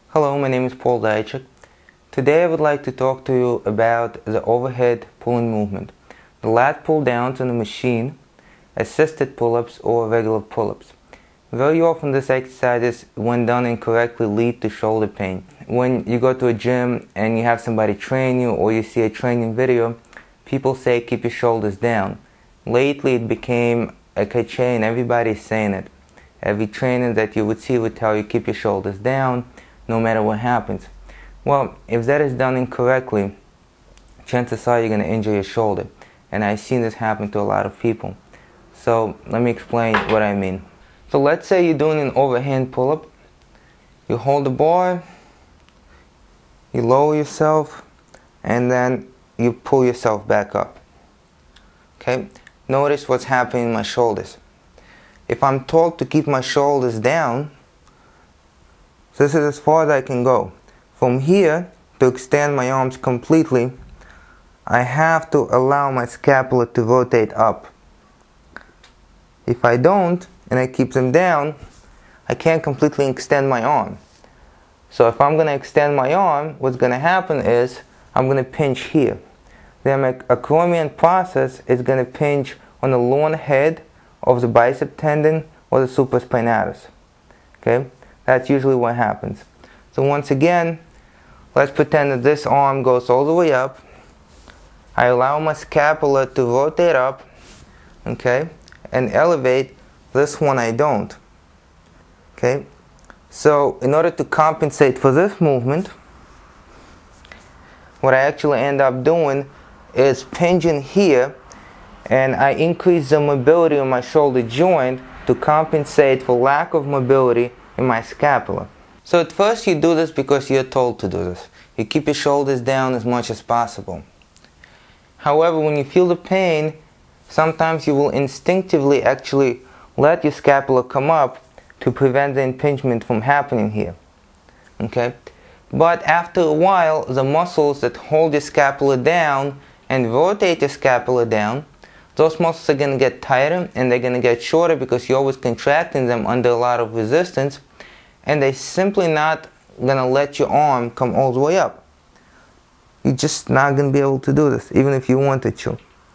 Hello, my name is Paul Dajcik. Today I would like to talk to you about the overhead pulling movement. The lat pull downs on the machine, assisted pull-ups or regular pull-ups. Very often this exercises, when done incorrectly, lead to shoulder pain. When you go to a gym and you have somebody train you or you see a training video, people say keep your shoulders down. Lately it became a cliche and everybody's saying it. Every trainer that you would see would tell you keep your shoulders down no matter what happens. Well, if that is done incorrectly, chances are you're going to injure your shoulder. And I've seen this happen to a lot of people. So let me explain what I mean. So let's say you're doing an overhand pull-up. You hold the bar, you lower yourself, and then you pull yourself back up. Okay? Notice what's happening in my shoulders. If I'm told to keep my shoulders down, this is as far as I can go. From here, to extend my arms completely, I have to allow my scapula to rotate up. If I don't, and I keep them down, I can't completely extend my arm. So if I'm going to extend my arm, what's going to happen is I'm going to pinch here. Then my acromion process is going to pinch on the long head of the bicep tendon or the supraspinatus. Okay? That's usually what happens. So once again, let's pretend that this arm goes all the way up. I allow my scapula to rotate up, okay, and elevate. This one I don't. Okay? So in order to compensate for this movement, what I actually end up doing is pinching here, and I increase the mobility of my shoulder joint to compensate for lack of mobility in my scapula. So at first you do this because you're told to do this. You keep your shoulders down as much as possible. However, when you feel the pain, sometimes you will instinctively actually let your scapula come up to prevent the impingement from happening here. Okay? But after a while, the muscles that hold your scapula down and rotate your scapula down, those muscles are going to get tighter and they're going to get shorter because you're always contracting them under a lot of resistance, and they're simply not going to let your arm come all the way up. You're just not going to be able to do this, even if you wanted to.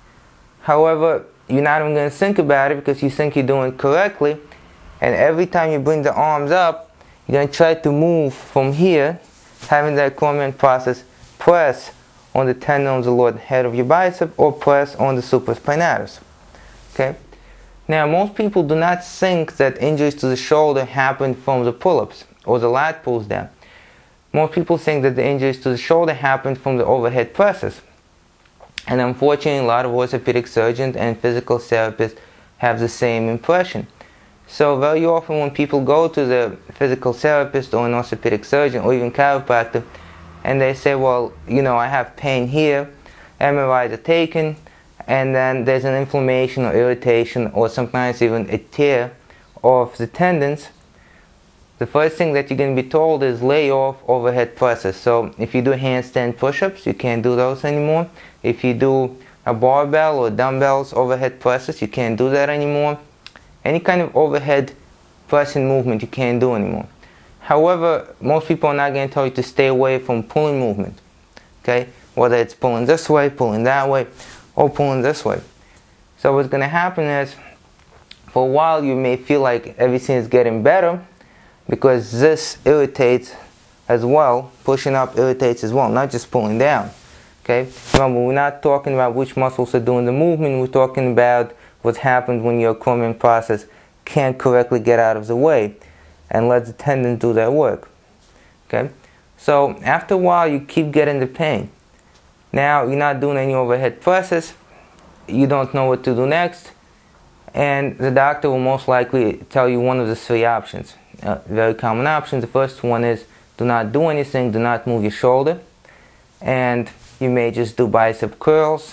However, you're not even going to think about it because you think you're doing it correctly, and every time you bring the arms up, you're going to try to move from here, having the acromion process press on the tendon of the lower head of your bicep or press on the supraspinatus. Okay? Now, most people do not think that injuries to the shoulder happen from the pull-ups or the lat pulls down. Most people think that the injuries to the shoulder happen from the overhead presses. And unfortunately, a lot of orthopedic surgeons and physical therapists have the same impression. So very often when people go to the physical therapist or an orthopedic surgeon or even chiropractor, and they say, well, you know, I have pain here, MRIs are taken, and then there's an inflammation or irritation or sometimes even a tear of the tendons, the first thing that you're going to be told is lay off overhead presses. So if you do handstand push-ups, you can't do those anymore. If you do a barbell or dumbbells overhead presses, you can't do that anymore. Any kind of overhead pressing movement you can't do anymore. However, most people are not going to tell you to stay away from pulling movement. Okay? Whether it's pulling this way, pulling that way, or pulling this way. So what's going to happen is, for a while you may feel like everything is getting better because this irritates as well. Pushing up irritates as well, not just pulling down. Okay? Remember, we're not talking about which muscles are doing the movement. We're talking about what happens when your acromion process can't correctly get out of the way and let the tendons do their work. Okay? So after a while you keep getting the pain. Now you're not doing any overhead presses, you don't know what to do next, and the doctor will most likely tell you one of the three options. Very common options. The first one is do not do anything, do not move your shoulder, and you may just do bicep curls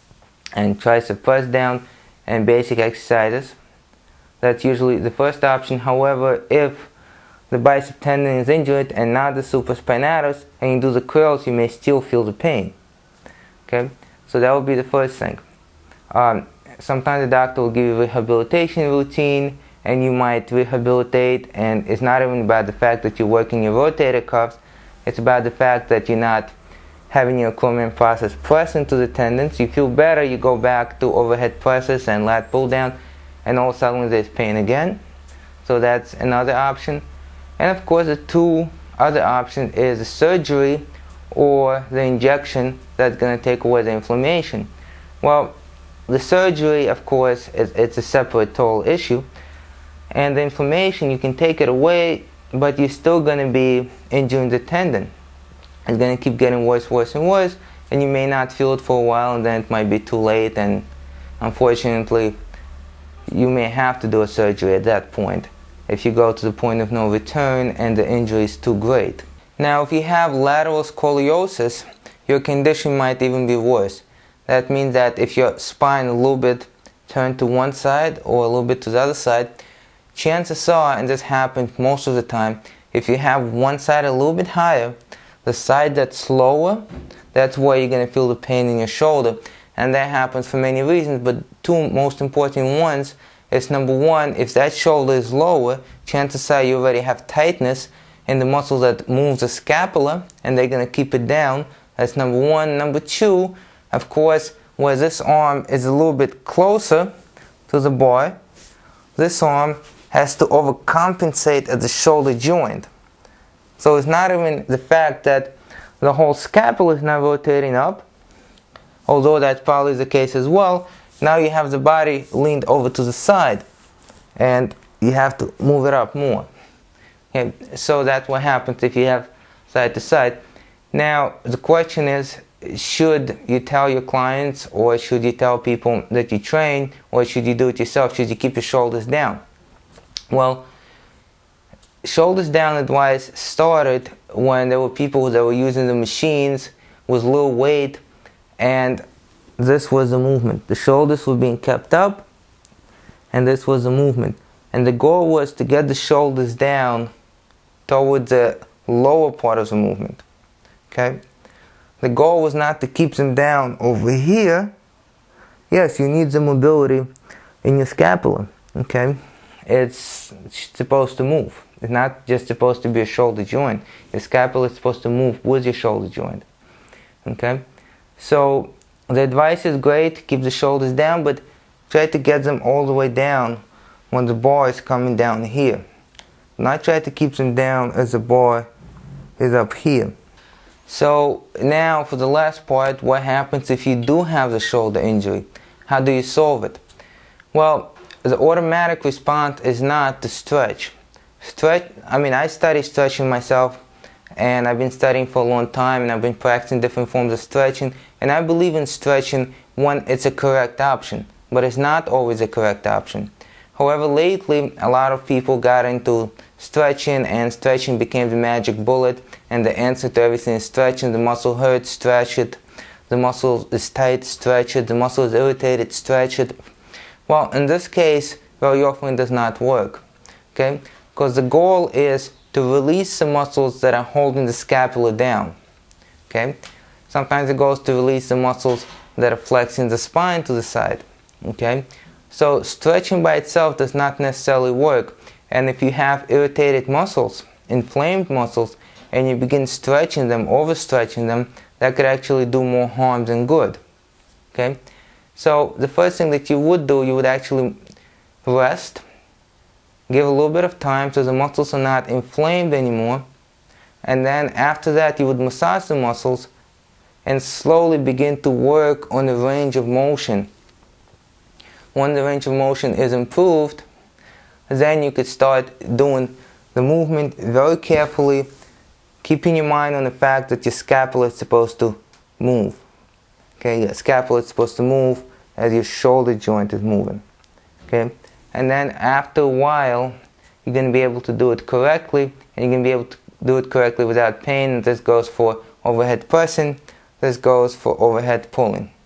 and tricep press down and basic exercises. That's usually the first option. However, if the bicep tendon is injured and not the supraspinatus, and you do the curls, you may still feel the pain. Okay, so that would be the first thing. Sometimes the doctor will give you a rehabilitation routine and you might rehabilitate. And it's not even about the fact that you're working your rotator cuffs, it's about the fact that you're not having your acromion process press into the tendons. You feel better, you go back to overhead presses and lat pull down, and all of a sudden there's pain again. So that's another option. And of course, the two other options is the surgery or the injection that's going to take away the inflammation. Well, the surgery, of course, it's a separate total issue. And the inflammation, you can take it away, but you're still going to be injuring the tendon. It's going to keep getting worse, worse, and worse, and you may not feel it for a while, and then it might be too late, and unfortunately, you may have to do a surgery at that point if you go to the point of no return and the injury is too great. Now, if you have lateral scoliosis, your condition might even be worse. That means that if your spine a little bit turned to one side or a little bit to the other side, chances are, and this happens most of the time, if you have one side a little bit higher, the side that's lower, that's where you're going to feel the pain in your shoulder. And that happens for many reasons, but two most important ones is, number one, if that shoulder is lower, chances are you already have tightness in the muscle that moves the scapula, and they're going to keep it down. That's number one. Number two, of course, where this arm is a little bit closer to the bar, this arm has to overcompensate at the shoulder joint. So it's not even the fact that the whole scapula is not rotating up, although that probably is the case as well. Now you have the body leaned over to the side, and you have to move it up more. Okay, so that's what happens if you have side to side. Now the question is, should you tell your clients, or should you tell people that you train, or should you do it yourself? Should you keep your shoulders down? Well, shoulders down advice started when there were people that were using the machines with little weight, and this was the movement. The shoulders were being kept up, and this was the movement. And the goal was to get the shoulders down towards the lower part of the movement. Okay? The goal was not to keep them down over here. Yes, you need the mobility in your scapula. Okay? It's supposed to move. It's not just supposed to be a shoulder joint. Your scapula is supposed to move with your shoulder joint. Okay? So the advice is great, keep the shoulders down, but try to get them all the way down when the bar is coming down here. Not try to keep them down as the bar is up here. So now for the last part, what happens if you do have the shoulder injury? How do you solve it? Well, the automatic response is not to stretch. I study stretching myself, and I've been studying for a long time, and I've been practicing different forms of stretching, and I believe in stretching when it's a correct option, but it's not always a correct option. However, lately a lot of people got into stretching, and stretching became the magic bullet, and the answer to everything is stretching. The muscle hurts, stretch it. The muscle is tight, stretch it. The muscle is irritated, stretch it. Well, in this case, very often it does not work. Okay? Because the goal is to release the muscles that are holding the scapula down. Okay? Sometimes the goal is to release the muscles that are flexing the spine to the side. Okay? So stretching by itself does not necessarily work. And if you have irritated muscles, inflamed muscles, and you begin stretching them, overstretching them, that could actually do more harm than good. Okay? So the first thing that you would do, you would actually rest, give a little bit of time so the muscles are not inflamed anymore, and then after that you would massage the muscles and slowly begin to work on the range of motion. When the range of motion is improved, then you could start doing the movement very carefully, keeping your mind on the fact that your scapula is supposed to move. Okay, your scapula is supposed to move as your shoulder joint is moving. Okay, and then after a while, you're going to be able to do it correctly, and you're going to be able to do it correctly without pain. This goes for overhead pressing. This goes for overhead pulling.